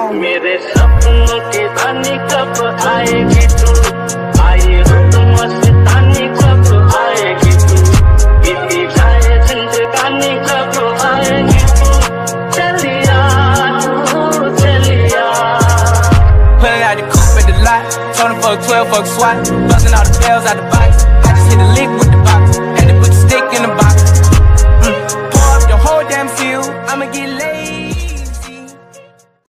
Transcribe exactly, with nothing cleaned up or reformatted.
मेरे सपनों की रानी कब आएगी तू, आए हो तुम मस्तानी कब आएगी तू, बीती जाए जिंदगानी कब आएगी तू, चलिया तू चलिया। Pulling out the coupe at the lot, told him fuck twelve, fuck SWAT, busting all the bells out the box. I just hit the lick.